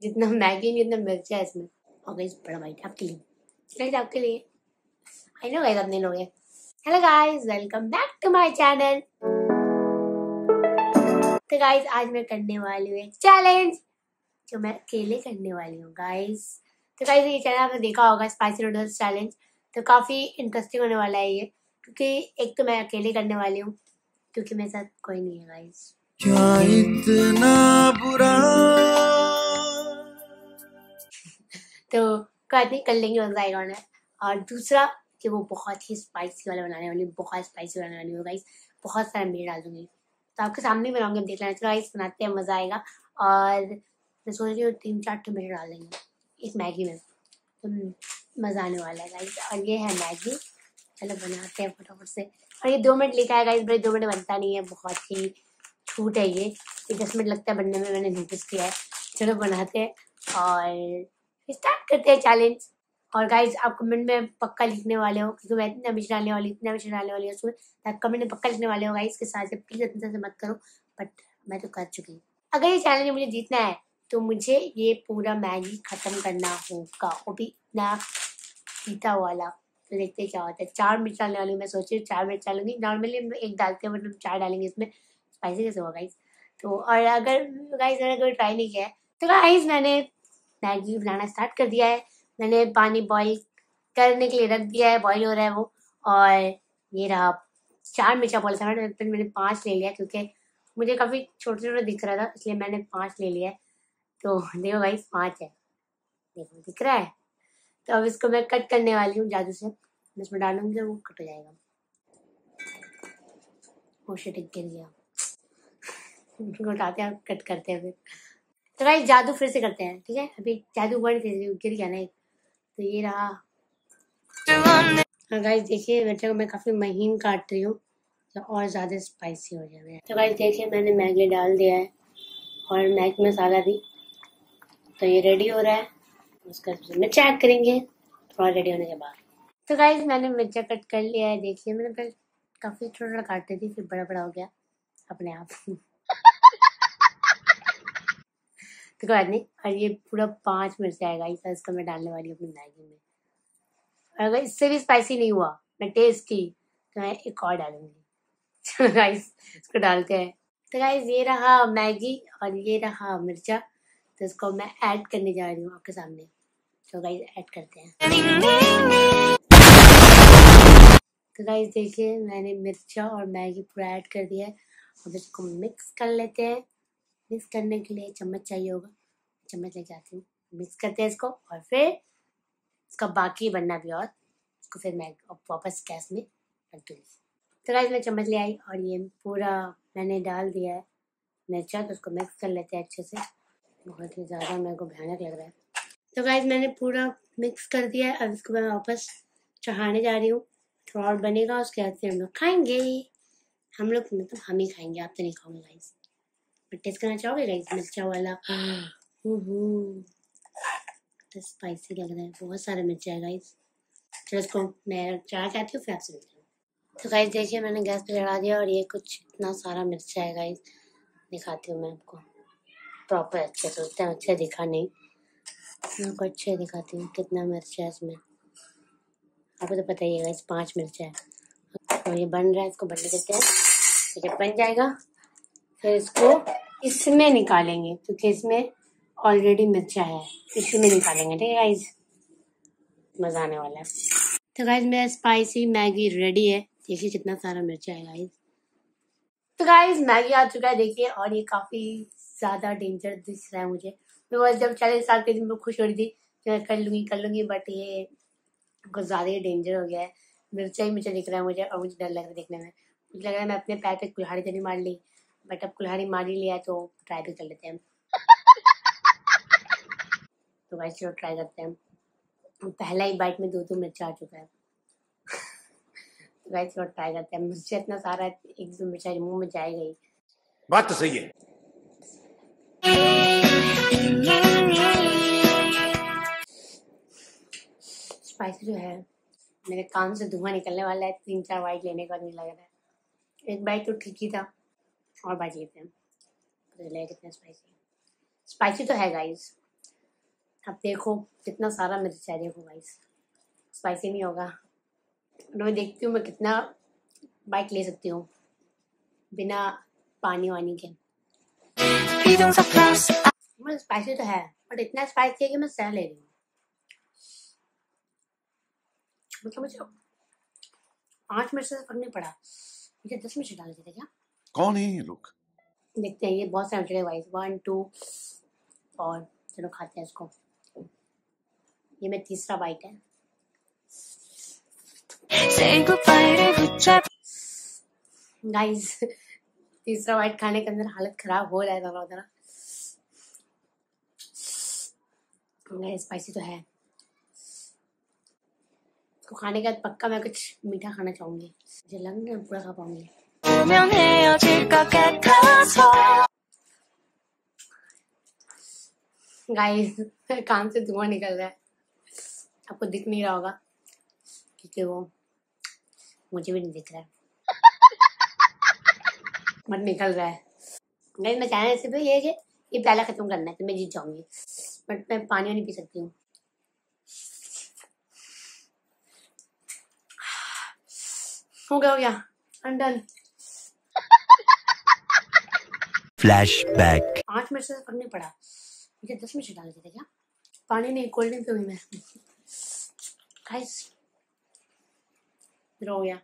जितना मैगी नहीं उतना मिर्च है इसमें। और गाइस बड़ा बाइट आपके लिए, चलिए आपके लिए। आई नो गाइस अपने लोग हैं। Hello guys, welcome back to my channel. तो गाइस आज मैं करने वाली हूँ एक चैलेंज जो मैं अकेले करने वाली हूँ गाइस। तो गाइस ये चैनल आपने देखा होगा, स्पाइसी नूडल्स चैलेंज। तो काफी इंटरेस्टिंग होने वाला है ये, क्योंकि एक तो मैं अकेले करने वाली हूँ क्योंकि मेरे साथ कोई नहीं है गाइस। क्या इतना बुरा तो कोई नहीं, कर लेंगे, मजा आएगा उन्हें। और दूसरा कि वो बहुत ही स्पाइसी वाला बनाने वाली हूँ, बहुत स्पाइसी बनाने वाली हूँ गाइस। बहुत सारा मीट डाल दूंगी, तो आपके सामने ही बनाऊंगी, देख लेना। चलो गाइस बनाते हैं, मजा आएगा। और मैं सोच रही हूँ 3-4 टमाटर डाल देंगे इस मैगी में, तो मजा आने वाला है गाइस। और ये है मैगी, चलो बनाते हैं फटाफट से। और ये 2 मिनट लिखा है गाइस, भाई 2 मिनट बनता नहीं है, बहुत ही छूट है ये 10 मिनट लगता है बनने में, मैंने नोटिस किया है। चलो बनाते हैं और स्टार्ट करते हैं चैलेंज। और गाइज आप कमेंट में पक्का लिखने वाले हो, क्योंकि मैं इतना मिर्च डालने वाली हूँ उसमें, आप कमेंट में पक्का लिखने वाले हो गाइज के साथ। प्लीज इतना से मत करो, बट मैं तो कर चुकी हूँ। अगर ये चैलेंज मुझे जीतना है तो मुझे ये पूरा मैगी खत्म करना होगा, वो भी इतना पीता वाला। तो देखते क्या होता है। 4 मिर्च डालने वाली हूँ, मैं सोच रही हूँ 4 मिर्च डालूंगी। नॉर्मली हम 1 डालते हैं, मतलब 4 डालेंगे इसमें, स्पाइसी कैसे होगा गाइज। तो और अगर गाइज मैंने कोई ट्राई नहीं किया है तो गाइज मैंने मैगी बनाना स्टार्ट कर दिया है। मैंने पानी बॉईल करने के लिए रख दिया है, बॉईल हो रहा है वो। और ये रहा 4 मिर्चा बोला था मैंने 5 ले लिया, क्योंकि मुझे काफ़ी छोटे छोटे दिख रहा था, इसलिए मैंने 5 ले लिया है। तो देखो गाइस 5 है, देखो दिख रहा है। तो अब इसको मैं कट करने वाली हूँ जादू से, मैं इसमें डालूंगी तो वो कट हो जाएगा। वो शिट गिर गया, उठाते हैं कट करते हैं फिर। तो गाइस जादू फिर से करते हैं, ठीक है। अभी जादू वर्ड गिर गया ना, तो ये रहा। हाँ गाइस देखिए, मिर्चा को मैं काफ़ी महीन काट रही हूँ तो और ज़्यादा स्पाइसी हो जाए। तो गाइस देखिए मैंने मैगी डाल दिया है और मैगी मसाला भी, तो ये रेडी हो रहा है। उसका मिर्चा ऐड करेंगे थोड़ा रेडी होने के बाद। तो गाइस मैंने मिर्चा कट कर लिया है, देखिए मैंने पहले काफ़ी छोटा छोटा काटी थी, फिर बड़ा बड़ा हो गया अपने आप। तो कोई बात नहीं। और ये पूरा 5 मिर्चा है गाइस, इसको मैं डालने वाली हूँ अपनी मैगी में। अगर इससे भी स्पाइसी नहीं हुआ मैं टेस्ट की तो मैं एक और डालूंगी। गाइस इसको डालते हैं। तो गाइस ये रहा मैगी और ये रहा मिर्चा, तो इसको मैं ऐड करने जा रही हूँ आपके सामने। तो गाइस ऐड करते हैं। तो गाइस देखिए मैंने मिर्चा और मैगी पूरा ऐड कर दिया है। अब इसको मिक्स कर लेते हैं। मिक्स करने के लिए चम्मच चाहिए होगा, चम्मच लेके आती हूँ। मिक्स करते हैं इसको और फिर इसका बाकी बनना भी, और इसको फिर मैं वापस गैस में रख दूँगी। तो गाइस मैं चम्मच ले आई और ये पूरा मैंने डाल दिया है मिर्चा, तो उसको मिक्स कर लेते हैं अच्छे से। बहुत ही ज़्यादा मेरे को भयानक लग रहा है। तो गाइस मैंने पूरा मिक्स कर दिया है, अब इसको मैं वापस चढ़ाने जा रही हूँ। थोड़ा और बनेगा, उसके बाद फिर हम लोग खाएंगे। हम लोग मतलब हम ही खाएंगे, आप तो नहीं खाओगे गाइस। टेस्ट करना चाहोगे गाइस मिर्चा वाला? तो स्पाइसी लग रहा है, बहुत सारा मिर्चा है गाइस। चलो इसको मैं चढ़ा के आती हूँ, फिर आपसे मिलती हूँ। तो गाइस देखिए मैंने गैस पे चढ़ा दिया और ये कुछ इतना सारा मिर्चा है गाइस। दिखाती हूँ मैं आपको प्रॉपर अच्छे से, उतना अच्छे दिखा नहीं, मैं आपको अच्छे दिखाती हूँ कितना मिर्चा है इसमें। आपको तो पता ही है गाइस 5 मिर्चा है। और ये बन रहा है, इसको बनने देते हैं। तो जब बन जाएगा फिर इसको इसमें निकालेंगे, क्योंकि इसमें ऑलरेडी मिर्चा है, इसमें निकालेंगे, ठीक है गाइस। मज़ा आने वाला है। तो गाइस मेरा स्पाइसी मैगी रेडी है, देखिए कितना सारा मिर्चा है गाइस। तो गाइस मैगी आ चुका है देखिए, और ये काफ़ी ज़्यादा डेंजर दिख रहा है मुझे। मैं बस जब चैलेंज स्टार्ट करी मैं खुश हो रही थी कि मैं कर लूँगी, बट ये कुछ ज़्यादा ही डेंजर हो गया है। मिर्चा ही मुझे दिख रहा है मुझे, और मुझे डर लग रहा है देखने में। मुझे लग रहा है मैं अपने पैर पे कुल्हाड़ी तो नहीं मार ली, बट अब कुल्हाड़ी मार ही लिया है तो ट्राई भी कर लेते हैं हम। तो गाइस चलो ट्राई करते हैं। पहला ही बाइट में 2 मिर्चा आ चुका है। तो गाइस चलो ट्राई करते हैं। मिर्चा इतना सारा है, एक दो मिर्चा मुंह में जाएगा ही। बात तो सही है। स्पाइसी जो है, मेरे कान से धुआं निकलने वाला है 3-4 बाइट लेने के बाद। मुझे लग रहा है एक बाइट तो ठीक ही था, और बाइट लेते हैं। तो कितना स्पाइसी तो है गाइस। अब देखो कितना सारा मिर्च है, देखो गाइस, स्पाइसी नहीं होगा। मैं देखती हूँ मैं कितना बाइट ले सकती हूँ बिना पानी वानी के। मतलब स्पाइसी तो है बट इतना स्पाइसी है कि मैं सह ले रही हूँ। मतलब मुझे 5 मिनट से फर्क नहीं पड़ा, मुझे 10 मिनट डाल देते क्या? कौन है ये लोग? देखते हैं, ये बहुत सारे चले गाइस, 1 2 और चलो खाते हैं इसको। ये मेरा तीसरा बाइट है गाइस। तीसरा बाइट खाने के अंदर हालत खराब हो रहा है जरा। स्पाइसी तो है, इसको खाने के बाद पक्का मैं कुछ मीठा खाना चाहूंगी। मुझे लग नहीं पूरा खा पाऊंगी। गाइस कान से धुआं निकल रहा है, आपको दिख नहीं रहा होगा क्योंकि वो मुझे भी नहीं दिख रहा है बट निकल रहा है। गाइस मैं चाहना सिर्फ ये है कि ये प्याला खत्म करना है तो मैं जीत जाऊंगी, बट मैं पानी नहीं पी सकती हूँ। हो गया I'm done। फ्लैशबैक। 5 मिनट से फर्क नहीं पड़ा, मुझे 10 मिनट डाल देते क्या? पानी नहीं, कोल्ड ड्रिंक पीऊंगी मैं। गाइस हो गया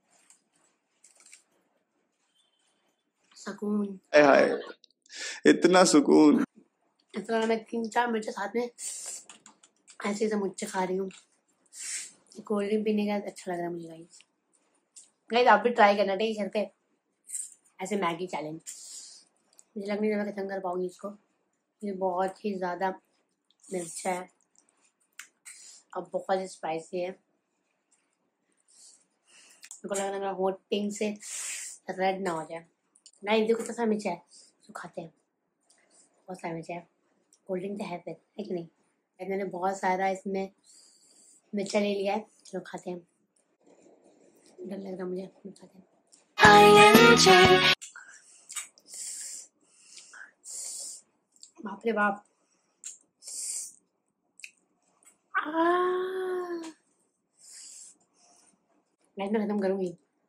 सुकून। हाय इतना सुकून। इतना मैं 3-4 मिनट साथ में ऐसे समोसे खा रही हूँ। कोल्ड ड्रिंक पीने का अच्छा लग रहा है मुझे गाइस। गाइस आप भी ट्राई करना ठीक है घर पे, ऐसे मैगी चैलेंज। मुझे लग नहीं रहा मैं खत्म कर पाऊंगी इसको, ये बहुत ही ज़्यादा मिर्च है और बहुत ही स्पाइसी है। मेरे को लग रहा है मेरा होठ पिंक से रेड ना हो जाए। नहीं देखो कितना मिर्च है, तो खाते हैं। बहुत सारा मिर्च है, कोल्ड ड्रिंक तो है फिर, है कि नहीं? मैंने बहुत सारा इसमें मिर्चा ले लिया है, चलो खाते हैं। डर लग रहा मुझे, खाते हैं। बाप रे बाप, मैं खत्म करूंगी,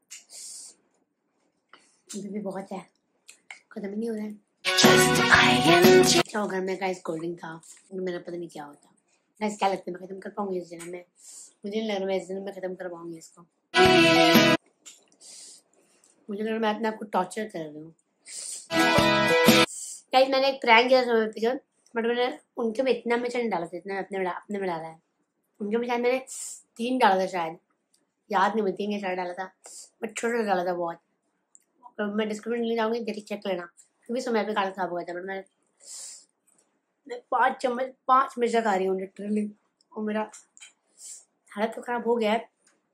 अभी भी बहुत है, खत्म ही नहीं हो रहा है। अच्छा घर में गाइस कोल्ड ड्रिंक था, मेरा पता नहीं क्या होता। गाइस क्या लगता है मैं खत्म कर पाऊंगी इस दिन में? मुझे नहीं लग रहा मैं इस दिन में खत्म कर पाऊंगी इसको। मुझे लग रहा मैं अपने आप को टॉर्चर कर रही हूँ। गाइस मैंने एक प्रैंक किया था एपिसोड, बट मैंने उनके में इतना मिर्च नहीं डाला था, इतना अपने में डाला है। उनके में शायद मैंने 3 डाला था, शायद याद नहीं, मैं 3 या 4 डाला था, बट छोटा डाला था बहुत। तो मैं डिस्क्रिप्शन ले जाऊंगी, देखिए चेक लेना, क्योंकि समय पे काला खराब हो गया था। बट मैं 5 मिर्चा खा रही हूँ लिटरली, और मेरा हालत तो खराब हो गया है,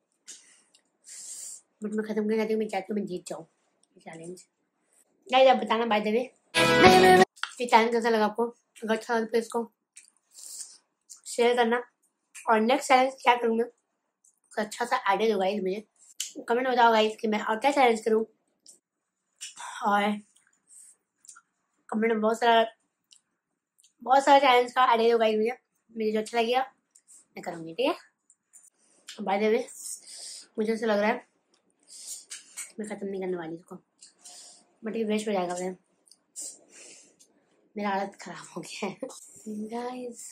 बट मैं खत्म करना चाहती हूँ। मैं चाहती हूँ मैं जीत जाऊँ चैलेंज। गाइस आप बताना बाय द वे ये चैलेंज कैसा लगा आपको, अगर अच्छा लगा तो इसको शेयर करना। और नेक्स्ट चैलेंज क्या करूँगा, तो अच्छा सा आइडिया दो गाइस मुझे, कमेंट में बताओ गाइस कि मैं और क्या चैलेंज करूँ। और कमेंट में बहुत सारा चैलेंज का आइडिया दो गाइस मुझे जो अच्छा लगेगा मैं करूँगी, ठीक है? बाय द वे मुझे ऐसा लग रहा है मैं ख़त्म नहीं करने वाली इसको, बट ये वेस्ट हो जाएगा फिर, मेरा हालत खराब हो गया है। गाइस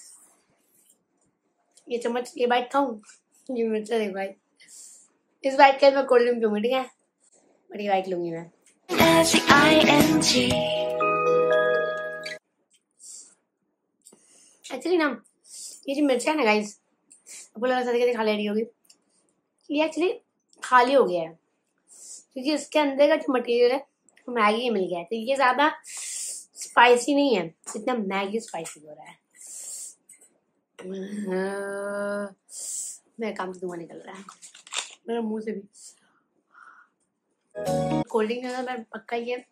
ये चम्मच, ये बाइट खाऊं, ये मिर्चा देखो भाई, इस बाइट के मैं कोल्ड ड्रिंक पीऊंगी, ठीक है? बट ये बाइट लूंगी मैं। एक्चुअली ना ये जो मिर्चा है ना गाइस, आपको लगा था कि खाली होगी, ये एक्चुअली खाली हो गया है क्योंकि इसके अंदर का जो मटेरियल है वो मैगी मिल गया है, तो ये ज्यादा स्पाइसी नहीं है जितना मैगी स्पाइसी हो रहा है। मेरे काम से धुआं निकल रहा है, मेरे मुंह से भी। कोल्ड ड्रिंक मैं पक्का ये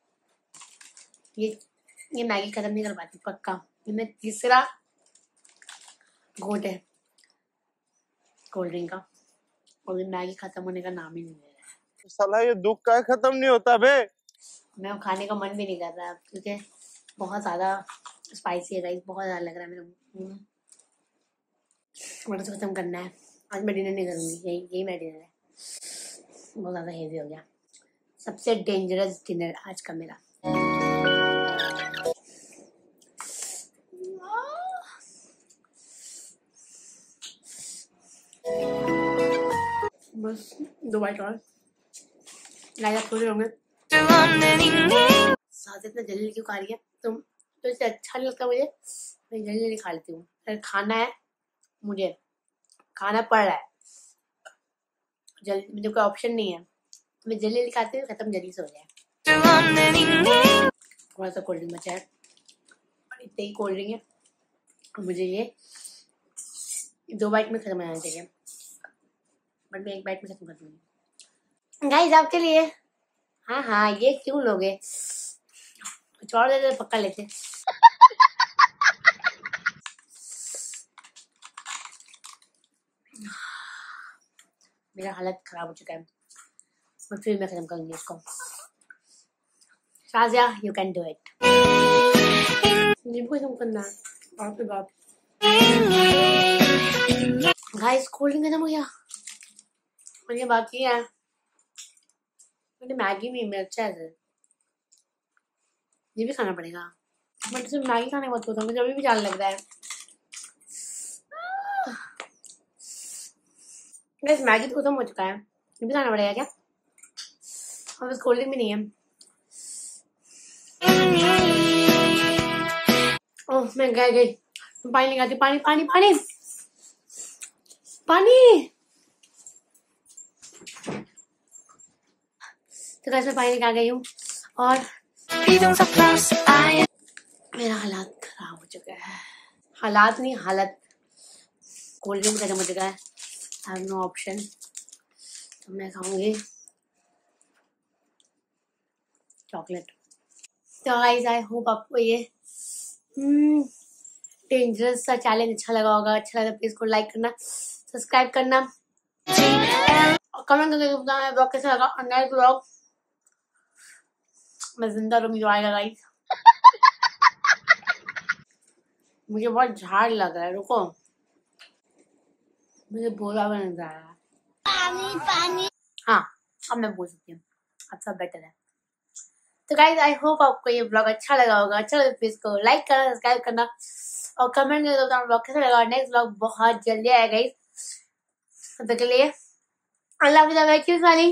मैगी खत्म नहीं कर पाती पक्का। ये मैं तीसरा घोट है कोल्ड ड्रिंक का, और मैगी खत्म होने का नाम ही नहीं ले रहा है। साला ये दुख का खत्म नहीं होता बे। मैं खाने का मन भी नहीं कर रहा क्योंकि बहुत ज्यादा स्पाइसी है गाइस, बहुत ज्यादा लग रहा है मेरे मुंह में। मटर से खत्म करना है। आज मैं डिनर नहीं करूँगी, यही मेरा डिनर है। बहुत ज़्यादा हेवी हो गया। सबसे डेंजरस डिनर आज का मेरा। बस 2 बाइट और लाइक आप होंगे। साथ इतना जल्दी क्यों खा रही है तुम? तो इससे अच्छा नहीं लगता मुझे, मैं जल्दी जल्दी खा लेती हूँ। अगर खाना है, मुझे खाना पड़ रहा है, जल्दी मुझे कोई ऑप्शन नहीं है, तो मैं जल्दी जल्दी खाती हूँ, खत्म जल्दी से हो जाए। थोड़ा सा कोल्ड ड्रिंक बचा है और इतने ही कोल्ड ड्रिंक है, मुझे ये 2 बाइट में खत्म हो जाना चाहिए, बट मैं 1 बाइट में खत्म कर दूंगी। गाइस आपके लिए। हाँ ये क्यों लोगे, कुछ और दे पक्का लेते। मेरा हालत खराब हो चुका है, और फिर मैं खत्म करूंगी इसको। Shazia you can do it. खत्म करना है आपके बाप। गाइस कोल्ड ड्रिंक खत्म हो गया, मुझे बाकी है। मुझे मैगी में अच्छा है, ये भी खाना पड़ेगा। बट सिर्फ मैगी खाने बहुत होता है, मुझे अभी भी जान लग रहा है। गाइस मैगी तो खत्म हो चुका है, ये भी खाना पड़ेगा क्या? और बस कोल्ड ड्रिंक भी नहीं है। ओह मैं गई पानी लगाती। पानी पानी पानी पानी। तो गाइस मैं पानी लगा गई हूँ और मेरा हालात खराब हो चुका है। हालात नहीं हालत। कोल्ड ड्रिंक खत्म हो चुका है, आई हैव नो ऑप्शन, तो मैं खाऊंगी चॉकलेट। तो गाइस आई होप आपको ये डेंजरस सा चैलेंज अच्छा लगा होगा। अच्छा लगा प्लीज को लाइक करना, सब्सक्राइब करना और कमेंट करके बताना ब्लॉग कैसा लगा। और नेक्स्ट ब्लॉग मैं जिंदा रहूंगी जो आएगा गाइस। मुझे बहुत झाड़ लग रहा है, रुको मुझे बोला भी नहीं जा रहा। पानी। हाँ अब मैं बोल सकती हूँ, अब सब बेटर है। तो गाइस आई होप आपको ये ब्लॉग अच्छा लगा होगा। अच्छा लगा प्लीज को लाइक करना, सब्सक्राइब करना और कमेंट करके बताना ब्लॉग कैसा लगा। नेक्स्ट ब्लॉग बहुत जल्दी आएगा गाइस, तब तक के लिए अल्लाह हाफिज़। क्यों खाली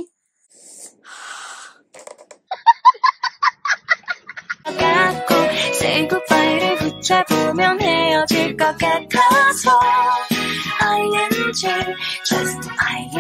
Say goodbye를 붙잡으면 헤어질 것 같아서 ING just ING